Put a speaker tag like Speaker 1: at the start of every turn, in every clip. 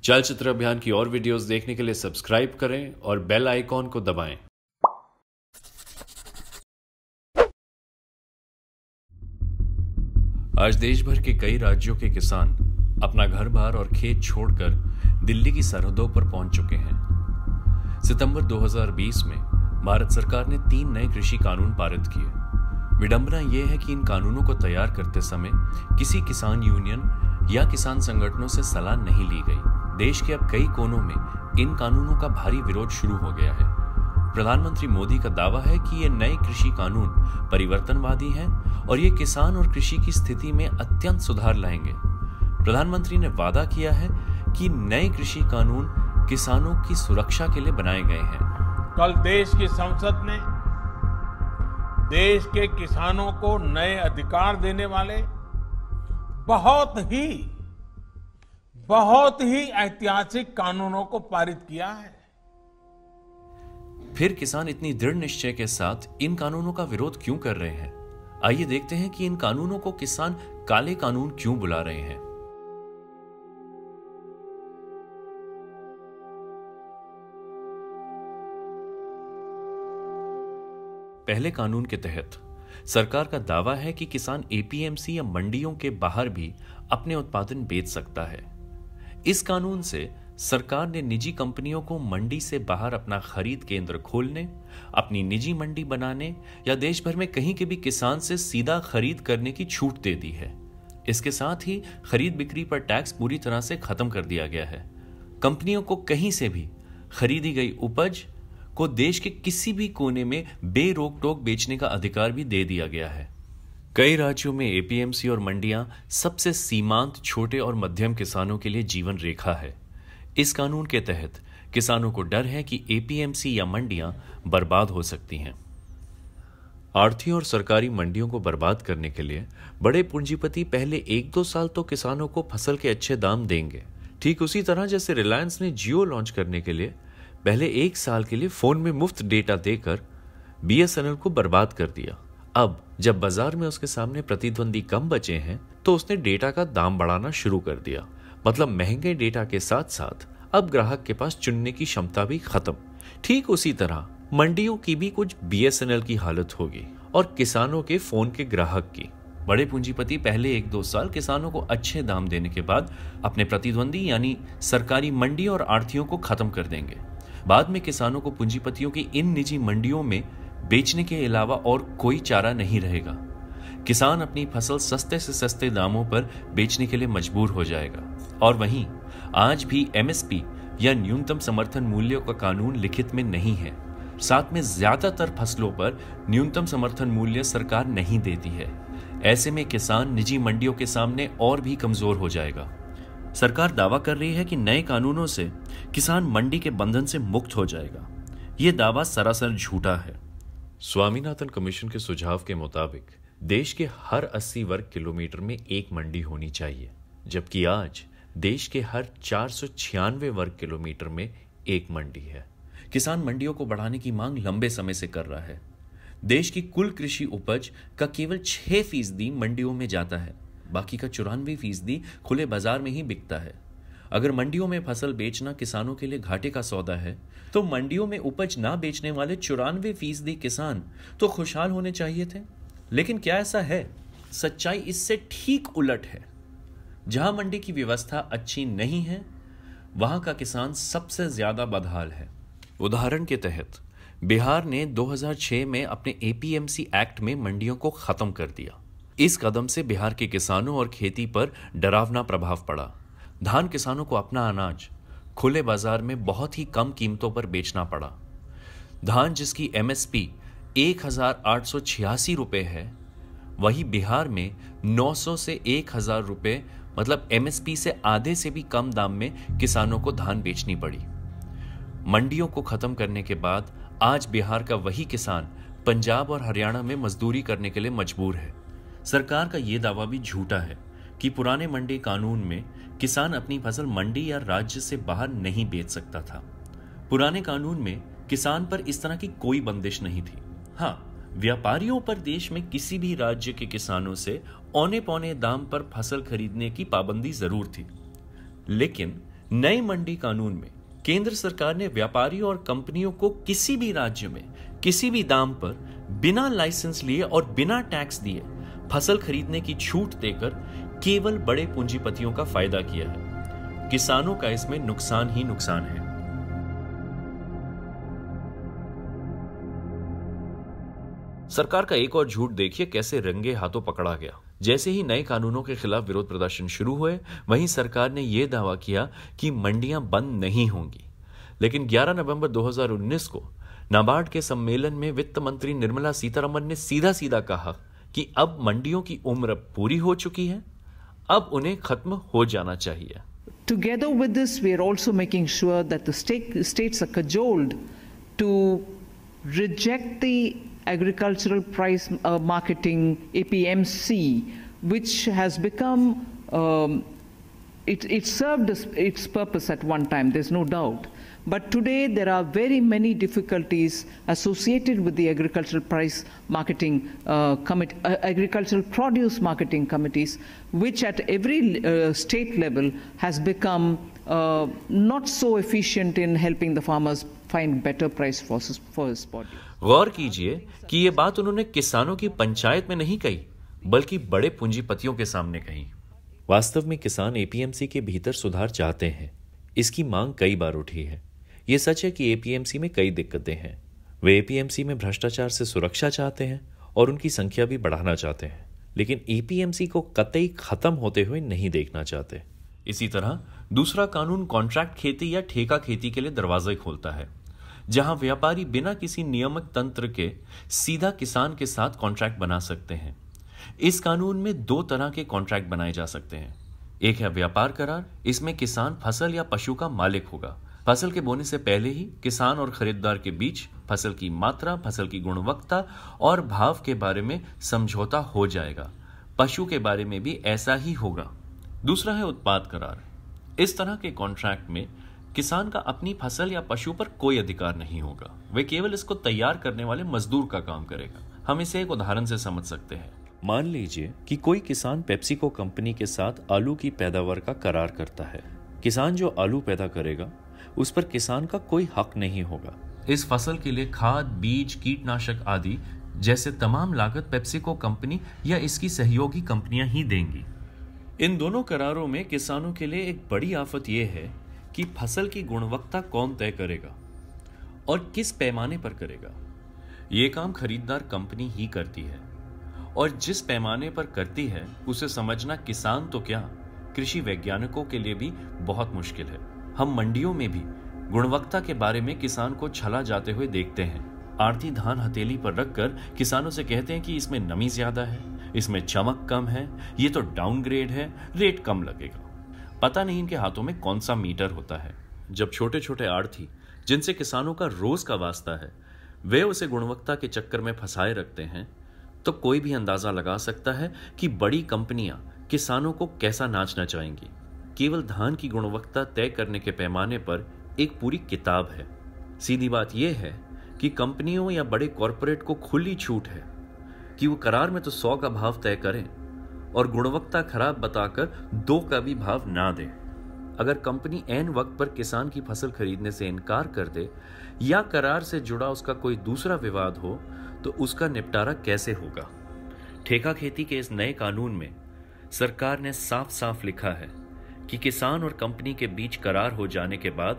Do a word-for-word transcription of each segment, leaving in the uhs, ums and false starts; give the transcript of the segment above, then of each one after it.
Speaker 1: चलचित्र अभियान की और वीडियोस देखने के लिए सब्सक्राइब करें और बेल आइकॉन को दबाएं। आज देश भर के कई राज्यों के किसान अपना घर बार और खेत छोड़कर दिल्ली की सरहदों पर पहुंच चुके हैं। सितंबर दो हज़ार बीस में भारत सरकार ने तीन नए कृषि कानून पारित किए। विडंबना यह है कि इन कानूनों को तैयार करते समय किसी किसान यूनियन या किसान संगठनों से सलाह नहीं ली गई। देश के अब कई कोनों में इन कानूनों का भारी विरोध शुरू हो गया है। प्रधानमंत्री मोदी का दावा है कि ये नए कृषि कानून परिवर्तनवादी हैं और ये किसान और कृषि की स्थिति में अत्यंत सुधार लाएंगे। प्रधानमंत्री ने वादा किया है कि नए कृषि कानून किसानों की सुरक्षा के लिए बनाए गए हैं।
Speaker 2: कल देश की संसद ने देश के किसानों को नए अधिकार देने वाले बहुत ही बहुत ही ऐतिहासिक कानूनों को पारित किया है।
Speaker 1: फिर किसान इतनी दृढ़ निश्चय के साथ इन कानूनों का विरोध क्यों कर रहे हैं? आइए देखते हैं कि इन कानूनों को किसान काले कानून क्यों बुला रहे हैं। पहले कानून के तहत सरकार का दावा है कि किसान एपीएमसी या मंडियों के बाहर भी अपने उत्पादन बेच सकता है। इस कानून से सरकार ने निजी कंपनियों को मंडी से बाहर अपना खरीद केंद्र खोलने, अपनी निजी मंडी बनाने या देश भर में कहीं के भी किसान से सीधा खरीद करने की छूट दे दी है। इसके साथ ही खरीद बिक्री पर टैक्स पूरी तरह से खत्म कर दिया गया है। कंपनियों को कहीं से भी खरीदी गई उपज को देश के किसी भी कोने में बेरोक टोक बेचने का अधिकार भी दे दिया गया है। कई राज्यों में एपीएमसी और मंडियां सबसे सीमांत छोटे और मध्यम किसानों के लिए जीवन रेखा है। इस कानून के तहत किसानों को डर है कि एपीएमसी या मंडियां बर्बाद हो सकती हैं। आढ़ती और सरकारी मंडियों को बर्बाद करने के लिए बड़े पूंजीपति पहले एक दो साल तो किसानों को फसल के अच्छे दाम देंगे। ठीक उसी तरह जैसे रिलायंस ने जियो लॉन्च करने के लिए पहले एक साल के लिए फोन में मुफ्त डेटा देकर बीएसएनएल को बर्बाद कर दिया। अब जब बाजार में उसके सामने प्रतिद्वंदी कम बचे हैं तो उसने डेटा का दाम बढ़ाना शुरू कर दिया। मतलब महंगे डेटा के साथ साथ अब ग्राहक के पास चुनने की क्षमता भी खत्म। ठीक उसी तरह मंडियों की भी कुछ बीएसएनएल की हालत होगी और किसानों के फोन के ग्राहक की। बड़े पूंजीपति पहले एक दो साल किसानों को अच्छे दाम देने के बाद अपने प्रतिद्वंदी यानी सरकारी मंडी और आढ़तियों को खत्म कर देंगे। बाद में किसानों को पूंजीपतियों की इन निजी मंडियों में बेचने के अलावा और कोई चारा नहीं रहेगा। किसान अपनी फसल सस्ते से सस्ते दामों पर बेचने के लिए मजबूर हो जाएगा। और वहीं आज भी एमएसपी या न्यूनतम समर्थन मूल्यों का कानून लिखित में नहीं है। साथ में ज्यादातर फसलों पर न्यूनतम समर्थन मूल्य सरकार नहीं देती है। ऐसे में किसान निजी मंडियों के सामने और भी कमजोर हो जाएगा। सरकार दावा कर रही है कि नए कानूनों से किसान मंडी के बंधन से मुक्त हो जाएगा। यह दावा सरासर झूठा है। स्वामीनाथन कमीशन के सुझाव के मुताबिक देश के हर अस्सी वर्ग किलोमीटर में एक मंडी होनी चाहिए, जबकि आज देश के हर चार सौ छियानवे वर्ग किलोमीटर में एक मंडी है। किसान मंडियों को बढ़ाने की मांग लंबे समय से कर रहा है। देश की कुल कृषि उपज का केवल छह फीसदी मंडियों में जाता है, बाकी का चौरानवे फीसदी खुले बाजार में ही बिकता है। अगर मंडियों में फसल बेचना किसानों के लिए घाटे का सौदा है तो मंडियों में उपज ना बेचने वाले चौरानवे फीसदी किसान तो खुशहाल होने चाहिए थे। लेकिन क्या ऐसा है? सच्चाई इससे ठीक उलट है। जहां मंडी की व्यवस्था अच्छी नहीं है वहां का किसान सबसे ज्यादा बदहाल है। उदाहरण के तहत बिहार ने दो हज़ार छह में अपने एपीएमसी एक्ट में मंडियों को खत्म कर दिया। इस कदम से बिहार के किसानों और खेती पर डरावना प्रभाव पड़ा। धान किसानों को अपना अनाज खुले बाजार में बहुत ही कम कीमतों पर बेचना पड़ा। धान जिसकी एमएसपी एक हजार आठ सौ छियासी रुपए है, वही बिहार में नौ सौ से एक हजार रुपए मतलब एमएसपी से आधे से भी कम दाम में किसानों को धान बेचनी पड़ी। मंडियों को खत्म करने के बाद आज बिहार का वही किसान पंजाब और हरियाणा में मजदूरी करने के लिए मजबूर है। सरकार का यह दावा भी झूठा है कि पुराने मंडी कानून में किसान अपनी फसल मंडी या राज्य से बाहर नहीं बेच सकता था। पुराने कानून में किसान पर इस तरह की कोई बंदिश नहीं थी। हाँ, व्यापारियों पर देश में किसी भी राज्य के किसानों से औने पौने दाम पर फसल खरीदने की पाबंदी जरूर थी, लेकिन नए मंडी कानून में केंद्र सरकार ने व्यापारी और कंपनियों को किसी भी राज्य में किसी भी दाम पर बिना लाइसेंस लिए और बिना टैक्स दिए फसल खरीदने की छूट देकर केवल बड़े पूंजीपतियों का फायदा किया है। किसानों का इसमें नुकसान ही नुकसान है। सरकार का एक और झूठ देखिए कैसे रंगे हाथों पकड़ा गया। जैसे ही नए कानूनों के खिलाफ विरोध प्रदर्शन शुरू हुए, वहीं सरकार ने यह दावा किया कि मंडियां बंद नहीं होंगी। लेकिन ग्यारह नवंबर दो हज़ार उन्नीस को नाबार्ड के सम्मेलन में वित्त मंत्री निर्मला सीतारमण ने सीधा सीधा कहा कि अब मंडियों की उम्र पूरी हो चुकी है, अब उन्हें खत्म हो जाना चाहिए।
Speaker 3: Together with this, we are also making sure that the state, states are cajoled to reject the agricultural price uh, marketing A P M C, which has become um, it, it served its purpose at one time, there's no doubt. But today there are very many difficulties associated with the agricultural price marketing uh, committee, uh, agricultural produce marketing committees, which at every uh, state level has become uh, not so efficient in helping the farmers find better price for, for his produce.
Speaker 1: गौर कीजिए कि ये बात उन्होंने किसानों की पंचायत में नहीं कही, बल्कि बड़े पूंजीपतियों के सामने कही। वास्तव में किसान एपीएमसी के भीतर सुधार चाहते हैं। इसकी मांग कई बार उठी है। ये सच है कि एपीएमसी में कई दिक्कतें हैं। वे एपीएमसी में भ्रष्टाचार से सुरक्षा चाहते हैं और उनकी संख्या भी बढ़ाना चाहते हैं, लेकिन एपीएमसी को कतई खत्म होते हुए नहीं देखना चाहते। इसी तरह दूसरा कानून कॉन्ट्रैक्ट खेती या ठेका खेती के लिए दरवाजे खोलता है, जहां व्यापारी बिना किसी नियामक तंत्र के सीधा किसान के साथ कॉन्ट्रैक्ट बना सकते हैं। इस कानून में दो तरह के कॉन्ट्रैक्ट बनाए जा सकते हैं। एक है व्यापार करार, इसमें किसान फसल या पशु का मालिक होगा। फसल के बोने से पहले ही किसान और खरीदार के बीच फसल की मात्रा, फसल की गुणवत्ता और भाव के बारे में समझौता हो जाएगा। पशु के बारे में भी ऐसा ही होगा। दूसरा है उत्पाद करार। इस तरह के कॉन्ट्रैक्ट में किसान का अपनी फसल या पशु पर कोई अधिकार नहीं होगा, वे केवल इसको तैयार करने वाले मजदूर का काम करेगा। हम इसे एक उदाहरण से समझ सकते हैं। मान लीजिए कि कोई किसान पेप्सिको कंपनी के साथ आलू की पैदावार का करार करता है। किसान जो आलू पैदा करेगा उस पर किसान का कोई हक नहीं होगा। इस फसल के लिए खाद, बीज, कीटनाशक आदि जैसे तमाम लागत पेप्सिको कंपनी या इसकी सहयोगी कंपनियां ही देंगी। इन दोनों करारों में किसानों के लिए एक बड़ी आफत यह है कि फसल की गुणवत्ता कौन तय करेगा और किस पैमाने पर करेगा। यह काम खरीदार कंपनी ही करती है, और जिस पैमाने पर करती है उसे समझना किसान तो क्या, कृषि वैज्ञानिकों के लिए भी बहुत मुश्किल है। हम मंडियों में भी गुणवत्ता के बारे में किसान को छला जाते हुए देखते हैं। आढ़ती धान हथेली पर रखकर किसानों से कहते हैं कि इसमें नमी ज्यादा है, इसमें चमक कम है, ये तो डाउनग्रेड है, रेट कम लगेगा। पता नहीं इनके हाथों में कौन सा मीटर होता है। जब छोटे छोटे आढ़ती, जिनसे किसानों का रोज का वास्ता है, वे उसे गुणवत्ता के चक्कर में फंसाए रखते हैं, तो कोई भी अंदाजा लगा सकता है कि बड़ी कंपनियां किसानों को कैसा नाचना चाहेंगी। केवल धान की गुणवत्ता तय करने के पैमाने पर एक पूरी किताब है। सीधी बात यह है कि कंपनियों या बड़े कॉरपोरेट को खुली छूट है कि वो करार में तो सौ का भाव तय करें और गुणवत्ता खराब बताकर दो का भी भाव ना दें। अगर कंपनी ऐन वक्त पर किसान की फसल खरीदने से इनकार कर दे या करार से जुड़ा उसका कोई दूसरा विवाद हो, तो उसका निपटारा कैसे होगा। ठेका खेती के इस नए कानून में सरकार ने साफ साफ लिखा है कि किसान और कंपनी के बीच करार हो जाने के बाद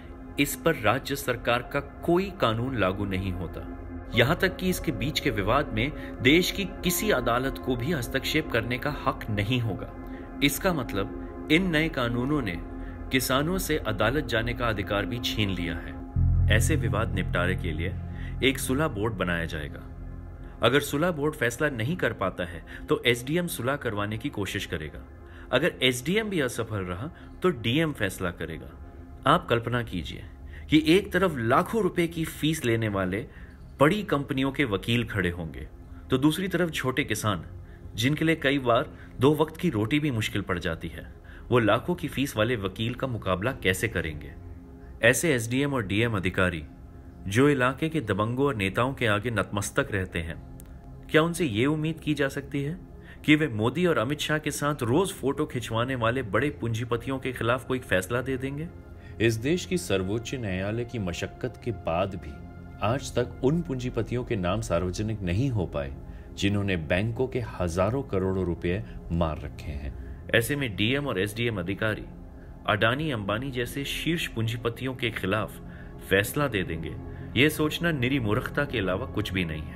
Speaker 1: इस पर राज्य सरकार का कोई कानून लागू नहीं होता। यहां तक कि इसके बीच के विवाद में देश की किसी अदालत को भी हस्तक्षेप करने का हक नहीं होगा। इसका मतलब इन नए कानूनों ने किसानों से अदालत जाने का अधिकार भी छीन लिया है। ऐसे विवाद निपटारे के लिए एक सुलह बोर्ड बनाया जाएगा। अगर सुलह बोर्ड फैसला नहीं कर पाता है तो एसडीएम सुलह करवाने की कोशिश करेगा। अगर एसडीएम भी असफल रहा तो डीएम फैसला करेगा। आप कल्पना कीजिए कि एक तरफ लाखों रुपए की फीस लेने वाले बड़ी कंपनियों के वकील खड़े होंगे, तो दूसरी तरफ छोटे किसान, जिनके लिए कई बार दो वक्त की रोटी भी मुश्किल पड़ जाती है, वो लाखों की फीस वाले वकील का मुकाबला कैसे करेंगे। ऐसे एसडीएम और डीएम अधिकारी जो इलाके के दबंगों और नेताओं के आगे नतमस्तक रहते हैं, क्या उनसे ये उम्मीद की जा सकती है कि वे मोदी और अमित शाह के साथ रोज फोटो खिंचवाने वाले बड़े पूंजीपतियों के खिलाफ कोई फैसला दे देंगे? इस देश की सर्वोच्च न्यायालय की मशक्कत के बाद भी आज तक उन पूंजीपतियों के नाम सार्वजनिक नहीं हो पाए जिन्होंने बैंकों के हजारों करोड़ों रुपए मार रखे हैं। ऐसे में डीएम और एसडीएम अधिकारी अडानी अंबानी जैसे शीर्ष पूंजीपतियों के खिलाफ फैसला दे देंगे, यह सोचना निरी मूर्खता के अलावा कुछ भी नहीं है।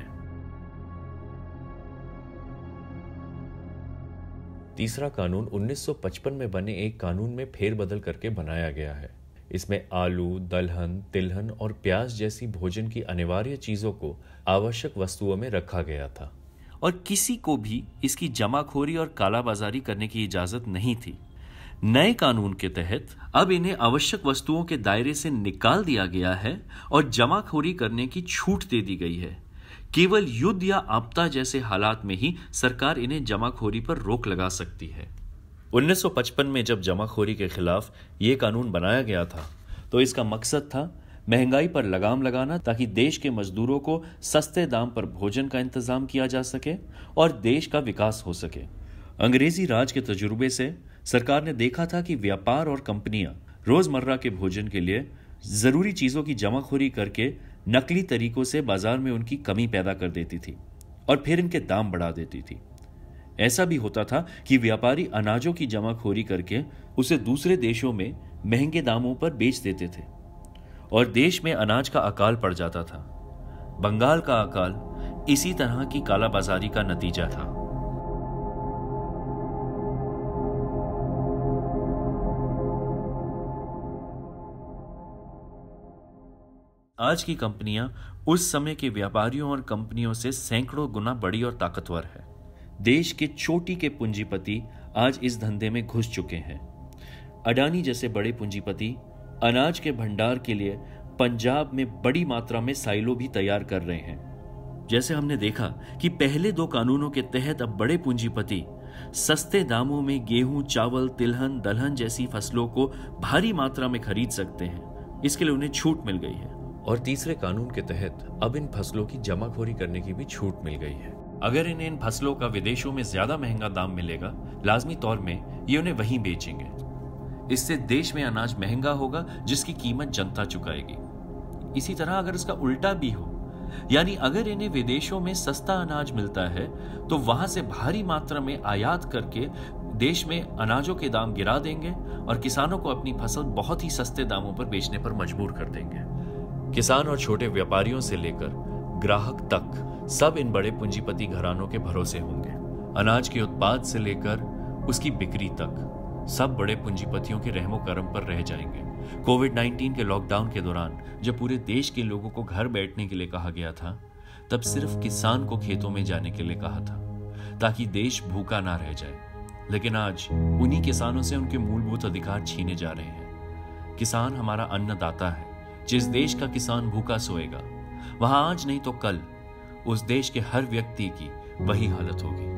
Speaker 1: तीसरा कानून उन्नीस सौ पचपन में बने एक कानून में फेरबदल करके बनाया गया है। इसमें आलू, दलहन, तिलहन और प्याज जैसी भोजन की अनिवार्य चीजों को आवश्यक वस्तुओं में रखा गया था और किसी को भी इसकी जमाखोरी और कालाबाजारी करने की इजाजत नहीं थी। नए कानून के तहत अब इन्हें आवश्यक वस्तुओं के दायरे से निकाल दिया गया है और जमाखोरी करने की छूट दे दी गई है। केवल युद्ध या आपदा जैसे हालात में ही सरकार इन्हें जमाखोरी पर रोक लगा सकती है। उन्नीस सौ पचपन में जब जमाखोरी के खिलाफ यह कानून बनाया गया था तो इसका मकसद था महंगाई पर लगाम लगाना, ताकि देश के मजदूरों को सस्ते दाम पर भोजन का इंतजाम किया जा सके और देश का विकास हो सके। अंग्रेजी राज के तजुर्बे से सरकार ने देखा था कि व्यापार और कंपनियां रोजमर्रा के भोजन के लिए जरूरी चीजों की जमाखोरी करके नकली तरीकों से बाजार में उनकी कमी पैदा कर देती थी और फिर इनके दाम बढ़ा देती थी। ऐसा भी होता था कि व्यापारी अनाजों की जमाखोरी करके उसे दूसरे देशों में महंगे दामों पर बेच देते थे और देश में अनाज का अकाल पड़ जाता था। बंगाल का अकाल इसी तरह की कालाबाजारी का नतीजा था। आज की कंपनियां उस समय के व्यापारियों और कंपनियों से सैकड़ों गुना बड़ी और ताकतवर है। देश के चोटी के पूंजीपति आज इस धंधे में घुस चुके हैं। अडानी जैसे बड़े पूंजीपति अनाज के भंडार के लिए पंजाब में बड़ी मात्रा में साइलो भी तैयार कर रहे हैं। जैसे हमने देखा कि पहले दो कानूनों के तहत अब बड़े पूंजीपति सस्ते दामों में गेहूं, चावल, तिलहन, दलहन जैसी फसलों को भारी मात्रा में खरीद सकते हैं। इसके लिए उन्हें छूट मिल गई है और तीसरे कानून के तहत अब इन फसलों की जमाखोरी करने की भी छूट मिल गई है। अगर इन्हें इन फसलों का विदेशों में ज्यादा महंगा दाम मिलेगा, लाजमी तौर में ये उन्हें वहीं बेचेंगे। इससे देश में अनाज महंगा होगा जिसकी कीमत जनता चुकाएगी। इसी तरह अगर इसका उल्टा भी हो, यानी अगर इन्हें विदेशों में सस्ता अनाज मिलता है तो वहां से भारी मात्रा में आयात करके देश में अनाजों के दाम गिरा देंगे और किसानों को अपनी फसल बहुत ही सस्ते दामों पर बेचने पर मजबूर कर देंगे। किसान और छोटे व्यापारियों से लेकर ग्राहक तक सब इन बड़े पूंजीपति घरानों के भरोसे होंगे। अनाज के उत्पाद से लेकर उसकी बिक्री तक सब बड़े पूंजीपतियों के रहमो करम पर रह जाएंगे। कोविड नाइन्टीन के लॉकडाउन के दौरान जब पूरे देश के लोगों को घर बैठने के लिए कहा गया था, तब सिर्फ किसान को खेतों में जाने के लिए कहा था ताकि देश भूखा ना रह जाए। लेकिन आज उन्हीं किसानों से उनके मूलभूत अधिकार छीने जा रहे हैं। किसान हमारा अन्नदाता है। जिस देश का किसान भूखा सोएगा, वहां आज नहीं तो कल उस देश के हर व्यक्ति की वही हालत होगी।